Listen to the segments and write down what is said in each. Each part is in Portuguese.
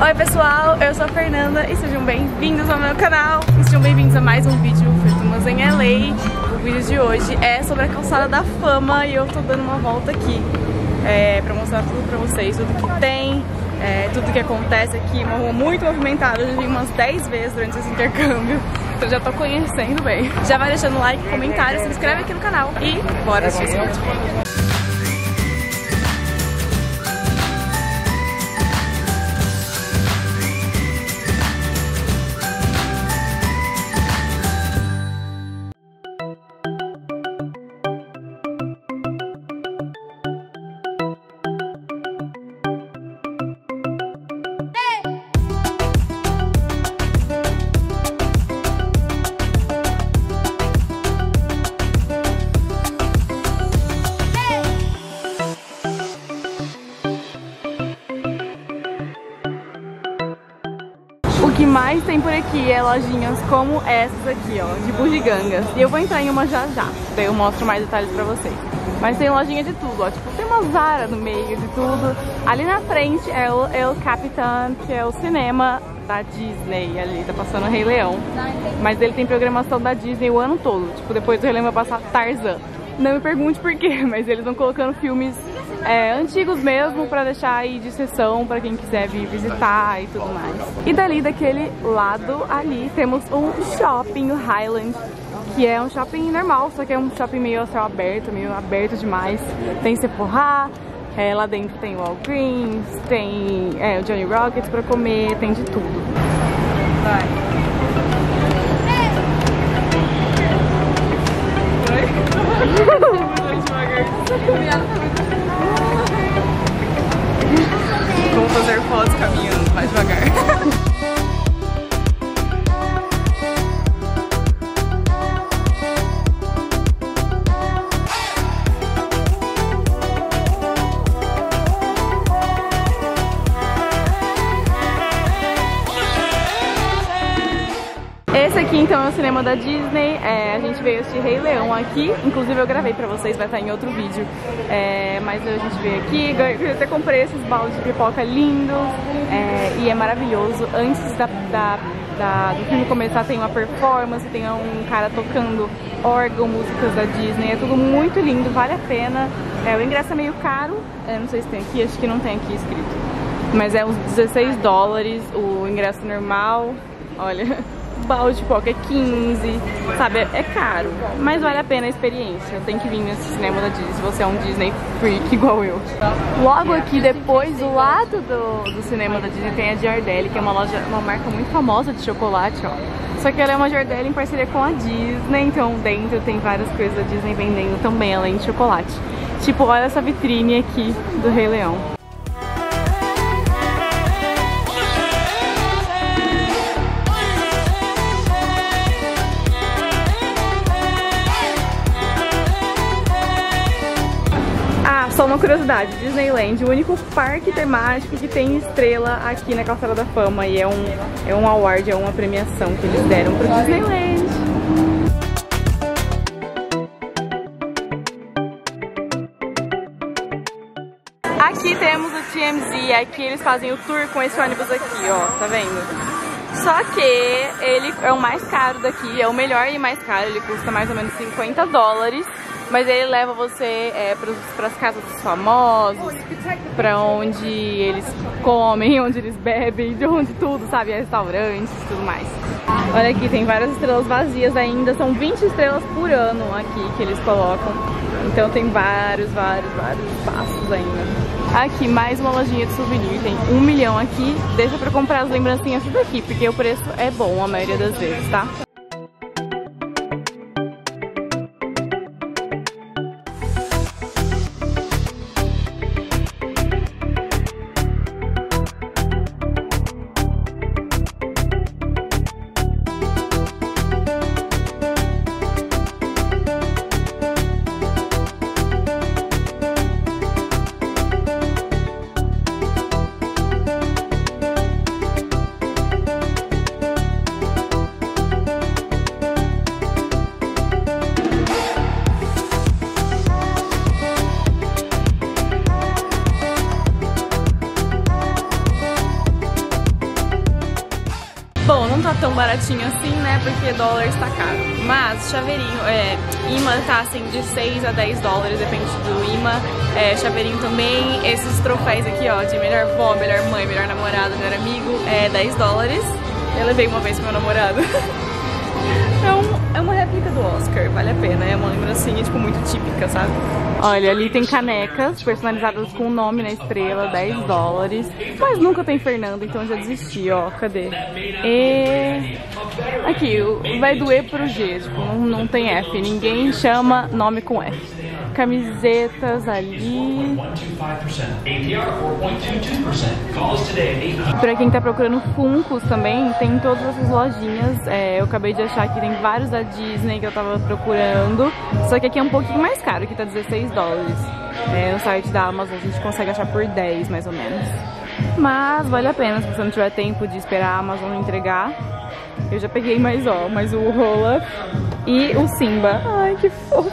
Oi pessoal, eu sou a Fernanda e sejam bem-vindos ao meu canal. E sejam bem-vindos a mais um vídeo Fortunas em LA. O vídeo de hoje é sobre a calçada da fama e eu tô dando uma volta aqui pra mostrar tudo pra vocês, tudo que tem, tudo que acontece aqui. Uma rua muito movimentada, eu já vim umas 10 vezes durante esse intercâmbio, então já tô conhecendo bem. Já vai deixando like, comentário, se inscreve aqui no canal e bora assistir esse vídeo. O que mais tem por aqui é lojinhas como essas aqui, ó, de bugigangas. E eu vou entrar em uma já já, daí eu mostro mais detalhes pra vocês. Mas tem lojinha de tudo, ó, tipo, tem uma Zara no meio de tudo. Ali na frente é o El Capitan, que é o cinema da Disney, ali tá passando Rei Leão. Mas ele tem programação da Disney o ano todo, tipo, depois do Rei Leão vai passar Tarzan. Não me pergunte por quê, mas eles vão colocando filmes antigos mesmo pra deixar aí de sessão pra quem quiser vir visitar e tudo mais. E dali, daquele lado ali, temos um shopping, o Highland, que é um shopping normal, só que é um shopping meio a céu aberto, meio aberto demais. Tem Sephora, lá dentro tem o Walgreens, tem o Johnny Rockets pra comer, tem de tudo. Vai. Vamos fazer fotos caminhando mais devagar. Esse aqui então é o cinema da Disney, a gente veio assistir Rei Leão aqui, inclusive eu gravei pra vocês, vai estar em outro vídeo, mas a gente veio aqui, eu até comprei esses baldes de pipoca lindos, e é maravilhoso. Antes do filme começar tem uma performance, tem um cara tocando órgão, músicas da Disney, é tudo muito lindo, vale a pena. O ingresso é meio caro, não sei se tem aqui, acho que não tem aqui escrito, mas é uns $16 o ingresso normal, olha... balde de pipoca é 15, sabe, é caro, mas vale a pena a experiência. Tem que vir nesse cinema da Disney se você é um Disney freak igual eu. Logo aqui depois, do lado do cinema da Disney, tem a Ghirardelli, que é uma marca muito famosa de chocolate, ó. Só que ela é uma Ghirardelli em parceria com a Disney, então dentro tem várias coisas da Disney vendendo também, além de chocolate. Tipo, olha essa vitrine aqui do Rei Leão. Só uma curiosidade, Disneyland, o único parque temático que tem estrela aqui na Calçada da Fama, e é um award, é uma premiação que eles deram pro Disneyland. Aqui temos o TMZ, aqui eles fazem o tour com esse ônibus aqui, ó, tá vendo? Só que ele é o mais caro daqui, é o melhor e mais caro, ele custa mais ou menos $50. Mas ele leva você para as casas dos famosos, para onde eles comem, onde eles bebem, de onde tudo, sabe? Restaurantes e tudo mais. Olha aqui, tem várias estrelas vazias ainda, são 20 estrelas por ano aqui que eles colocam. Então tem vários espaços ainda. Aqui, mais uma lojinha de souvenir, tem 1 milhão aqui. Deixa pra comprar as lembrancinhas daqui, porque o preço é bom a maioria das vezes, tá? não tá tão baratinho assim, né? Porque dólar está caro. Mas chaveirinho, imã tá assim de 6 a 10 dólares, depende do imã. Chaveirinho também. Esses troféus aqui, ó, de melhor vó, melhor mãe, melhor namorado, melhor amigo, 10 dólares. Eu levei uma vez pro meu namorado. É uma réplica do Oscar, vale a pena. É uma lembrancinha, tipo, muito típica, sabe? Olha, ali tem canecas personalizadas com o nome na estrela, 10 dólares. Mas nunca tem Fernando, então eu já desisti, ó. Cadê? Aqui, vai do E pro G, tipo, não tem F. Ninguém chama nome com F. Camisetas ali. Pra quem tá procurando Funkos também, tem todas essas lojinhas. Eu acabei de achar que tem vários da Disney que eu tava procurando. Só que aqui é um pouquinho mais caro, que tá 16 dólares. No site da Amazon a gente consegue achar por 10, mais ou menos. Mas vale a pena, se você não tiver tempo de esperar a Amazon entregar. Eu já peguei mais o Olaf e o Simba. Ai, que fofo.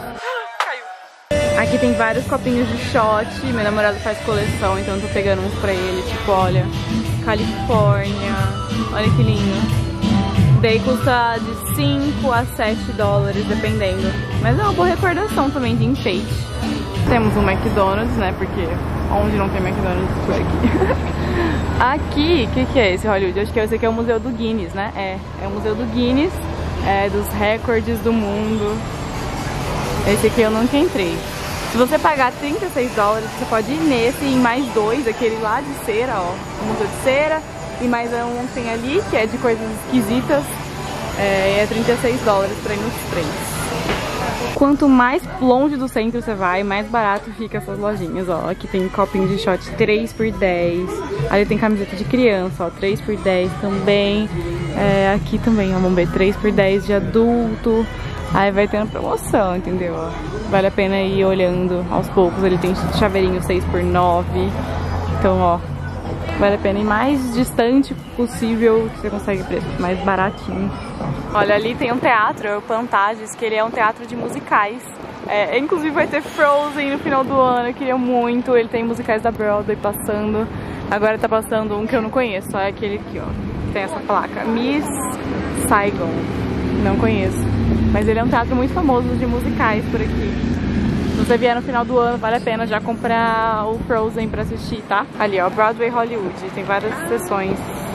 Aqui tem vários copinhos de shot, meu namorado faz coleção, então eu tô pegando uns pra ele, tipo, olha, Califórnia, olha que lindo. Daí custa de 5 a 7 dólares, dependendo. Mas é uma boa recordação também de enfeite. Temos um McDonald's, né, porque onde não tem McDonald's por aqui. Aqui, o que é esse Hollywood? Acho que esse aqui é o Museu do Guinness, né? É o Museu do Guinness, dos recordes do mundo. Esse aqui eu nunca entrei. Se você pagar 36 dólares, você pode ir nesse e em mais dois, aquele lá de cera, ó, o Museu de Cera, e mais um que tem ali, que é de coisas esquisitas, é 36 dólares pra ir nos três. Quanto mais longe do centro você vai, mais barato fica essas lojinhas, ó. Aqui tem copinho de shot 3 por 10, ali tem camiseta de criança, ó, 3 por 10 também, aqui também, ó, vamos ver, 3 por 10 de adulto. Aí vai tendo promoção, entendeu? Vale a pena ir olhando aos poucos. Ele tem chaveirinho 6 por 9. Então, ó, vale a pena ir mais distante possível, que você consegue preço mais baratinho. Olha, ali tem um teatro, é o Pantages, que ele é um teatro de musicais. Inclusive vai ter Frozen no final do ano, eu queria muito. Ele tem musicais da Broadway passando. Agora tá passando um que eu não conheço, só é aquele aqui, ó. Tem essa placa, Miss Saigon. Não conheço. Mas ele é um teatro muito famoso de musicais por aqui. Se você vier no final do ano, vale a pena já comprar o Frozen pra assistir, tá? Ali, ó, Broadway Hollywood. Tem várias sessões.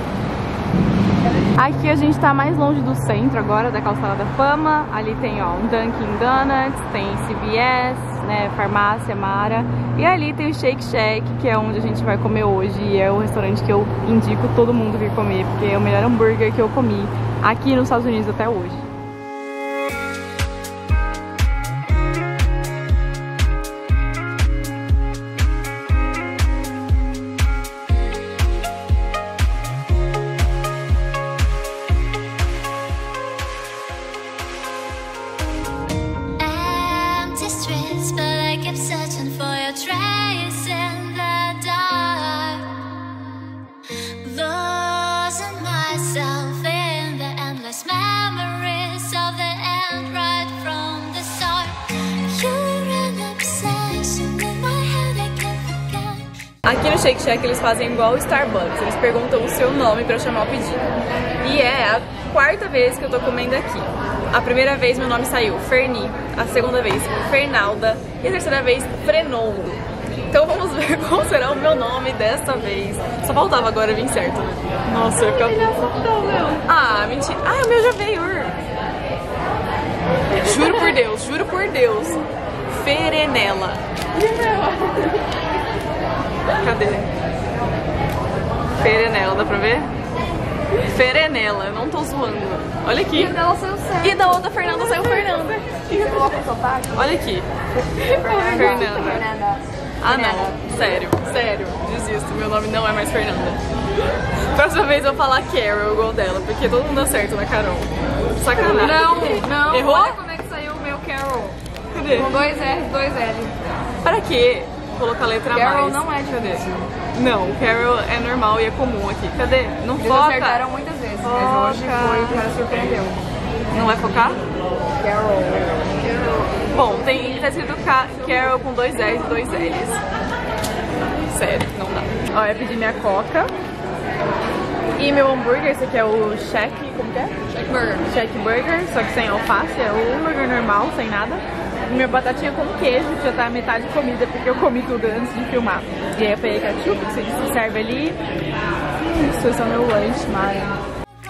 Aqui a gente tá mais longe do centro agora, da Calçada da Fama. Ali tem, ó, um Dunkin' Donuts, tem CVS, né, Farmácia Mara. E ali tem o Shake Shack, que é onde a gente vai comer hoje. E é o restaurante que eu indico todo mundo vir comer, porque é o melhor hambúrguer que eu comi aqui nos Estados Unidos até hoje. Aqui no Shake Shack eles fazem igual o Starbucks, eles perguntam o seu nome pra eu chamar o pedido. E é a quarta vez que eu tô comendo aqui. A primeira vez meu nome saiu Ferni, a segunda vez Fernalda e a terceira vez Frenoldo. Então vamos ver qual será o meu nome dessa vez. Só faltava agora vir certo, né? Nossa, eu fico... Ah, mentira. Ah, o meu já veio. Juro por Deus. Ferenela. Cadê? Ferenela, dá pra ver? Ferenela, eu não tô zoando. Olha aqui. E da outra saiu certo. E da outra Fernanda saiu Fernanda. Olha aqui. Fernanda. Ah não, sério, desisto, meu nome não é mais Fernanda. Próxima vez eu vou falar Carol igual dela, porque todo mundo acerta na Carol. Sacanagem. Não. Errou? Olha como é que saiu o meu Carol. Cadê? Com 2 R's, 2 L. Para quê? Colocar a letra Carol mais. não é difícil. Não, Carol é normal e é comum aqui. Cadê? Não Eles foca. acertaram muitas vezes, mas hoje foi o cara surpreendeu. Não vai focar? Carol. Bom, tá escrito Carol com 2 R's e 2 L's. Sério, não dá. Ó, eu pedi minha coca. E meu hambúrguer, esse aqui é o Shack, como que é? Shack Burger. Shack Burger, só que sem alface, é o hambúrguer normal, sem nada. E minha batatinha com queijo, que já tá metade comida, porque eu comi tudo antes de filmar. E aí eu peguei ketchup, que se serve ali. Isso, esse é o meu lanche, Mara.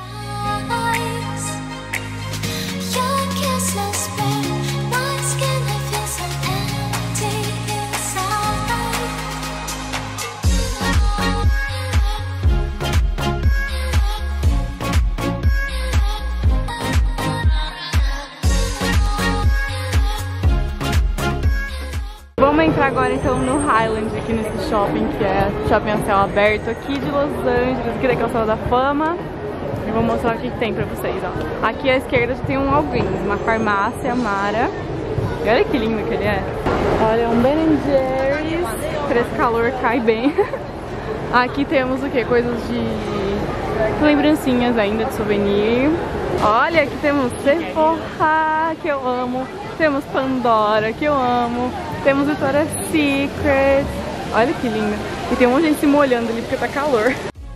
Vamos entrar agora então no Highland, aqui nesse shopping, que é shopping a céu aberto aqui de Los Angeles, aqui da Calçada da Fama. Eu vou mostrar o que tem pra vocês, ó. Aqui à esquerda tem um Walgreens, uma farmácia, Mara. E olha que lindo que ele é. Olha, um Ben & Jerry's, pra esse calor cai bem. Aqui temos o que? Coisas de lembrancinhas ainda, de souvenir. Olha, aqui temos Sephora, que eu amo. Temos Pandora, que eu amo. Temos Victoria's Secret. Olha que lindo. E tem um monte de gente se molhando ali porque tá calor.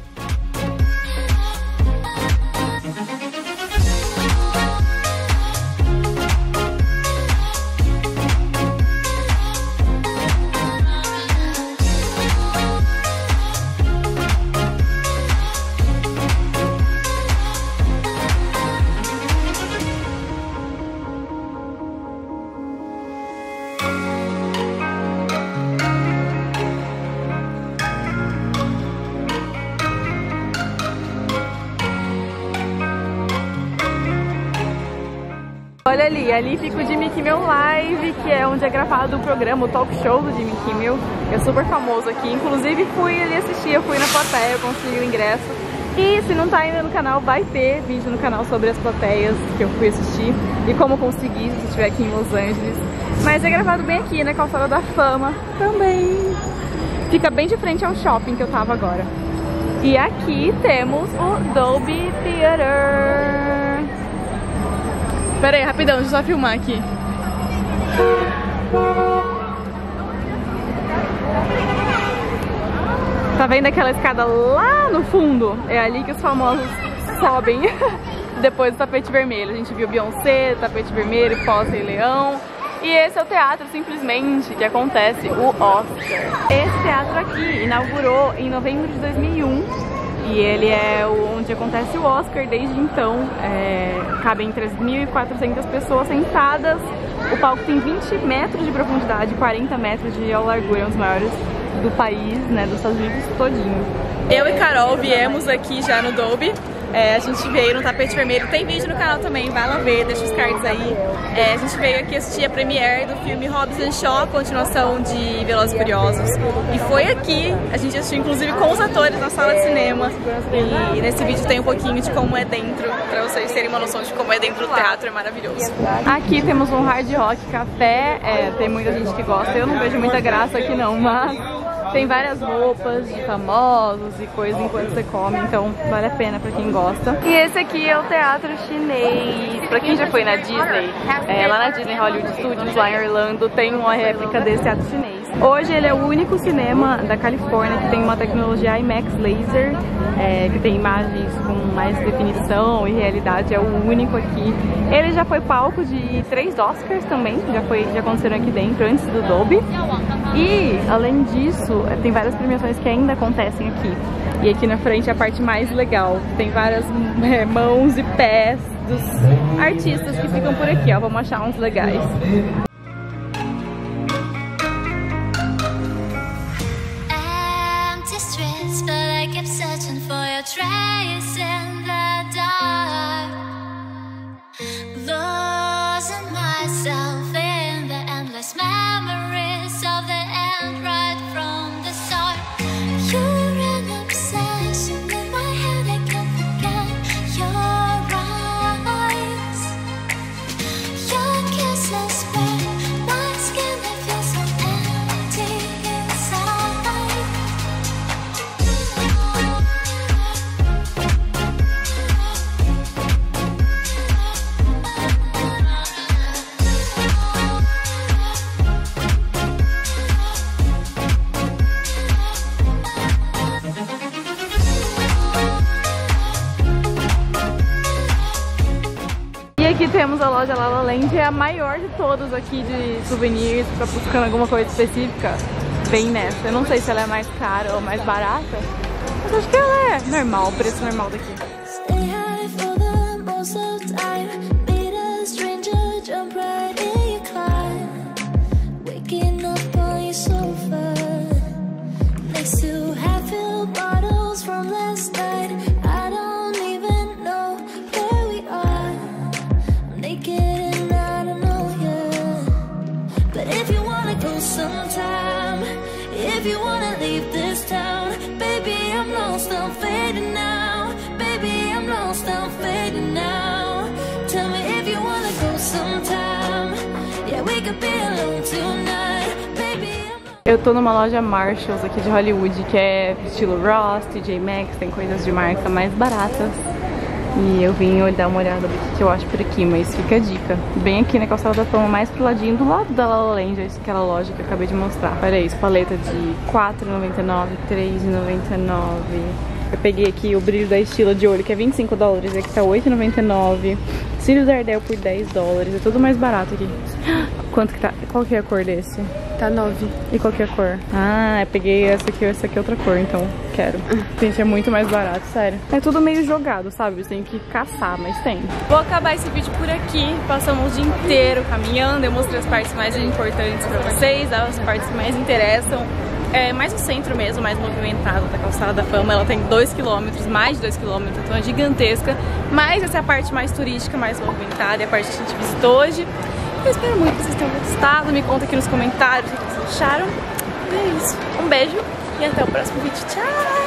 Olha ali fica o Jimmy Kimmel Live, que é onde é gravado o programa, o talk show do Jimmy Kimmel, que é super famoso aqui. Inclusive fui ali assistir, eu fui na plateia, eu consegui o ingresso. E se não tá ainda no canal, vai ter vídeo no canal sobre as plateias que eu fui assistir e como conseguir se estiver aqui em Los Angeles. Mas é gravado bem aqui na Calçada da Fama também. Fica bem de frente ao shopping que eu tava agora. E aqui temos o Dolby Theater. Pera aí, rapidão, deixa eu só filmar aqui. Tá vendo aquela escada lá no fundo? É ali que os famosos sobem depois do tapete vermelho. A gente viu Beyoncé, tapete vermelho, pós-Rei Leão. E esse é o teatro, simplesmente, que acontece o Oscar. Esse teatro aqui inaugurou em novembro de 2001. E ele é onde acontece o Oscar desde então. Cabem 3.400 pessoas sentadas. O palco tem 20 metros de profundidade, 40 metros de largura, é um dos maiores do país, né, dos Estados Unidos todinho. Eu e Carol viemos aqui já no Dolby. A gente veio no tapete vermelho, tem vídeo no canal também, vai lá ver, deixa os cards aí. A gente veio aqui assistir a premiere do filme Hobbs & Shaw, continuação de Velozes e Furiosos. E foi aqui, a gente assistiu inclusive com os atores na sala de cinema. E nesse vídeo tem um pouquinho de como é dentro, pra vocês terem uma noção de como é dentro do teatro, é maravilhoso. Aqui temos um Hard Rock Café, tem muita gente que gosta, eu não vejo muita graça aqui não, mas tem várias roupas de famosos e coisas enquanto você come, então vale a pena pra quem gosta. E esse aqui é o teatro chinês. Pra quem já foi na Disney, lá na Disney Hollywood Studios, lá em Orlando, tem uma réplica desse teatro chinês. Hoje ele é o único cinema da Califórnia que tem uma tecnologia IMAX laser, que tem imagens com mais definição e realidade, é o único aqui. Ele já foi palco de 3 Oscars também, já aconteceram aqui dentro, antes do Dolby. E, além disso, tem várias premiações que ainda acontecem aqui. E aqui na frente é a parte mais legal. Tem várias mãos e pés dos artistas que ficam por aqui, ó. Vamos achar uns legais. temos a loja La La Land, é a maior de todas aqui de souvenirs, pra buscando alguma coisa específica. Vem nessa. Eu não sei se ela é mais cara ou mais barata, mas acho que ela é normal, o preço normal daqui. If you wanna leave this town, baby, I'm lost, I'm fading now. Baby, I'm lost, I'm fading now. Tell me if you wanna go sometime. Yeah, we could be alone tonight. Baby, eu tô numa loja Marshalls aqui de Hollywood, que é estilo Ross, TJ Maxx, tem coisas de marca mais baratas. E eu vim dar uma olhada do que eu acho por aqui, mas fica a dica. Bem aqui na calçada da Fama, mais pro ladinho, do lado da La La Land, aquela loja que eu acabei de mostrar. Olha isso, paleta de R$4,99, R$3,99. Eu peguei aqui o brilho da Estila de olho, que é $25, e aqui tá R$8,99. Cílios da Ardell por $10, é tudo mais barato aqui. Quanto que tá? Qual que é a cor desse? Tá 9. E qual que é a cor? Ah, eu peguei essa aqui é outra cor, então quero. Gente, é muito mais barato, sério. É tudo meio jogado, sabe? Você tem que caçar, mas tem. Vou acabar esse vídeo por aqui. Passamos o dia inteiro caminhando. Eu mostrei as partes mais importantes pra vocês, as partes que mais interessam. É mais o centro mesmo, mais movimentado da Calçada da Fama. Ela tem 2 km, mais de 2 km, então é gigantesca. Mas essa é a parte mais turística, mais movimentada, é a parte que a gente visitou hoje. Eu espero muito que vocês tenham gostado. Me conta aqui nos comentários o que vocês acharam. E é isso. Um beijo e até o próximo vídeo. Tchau!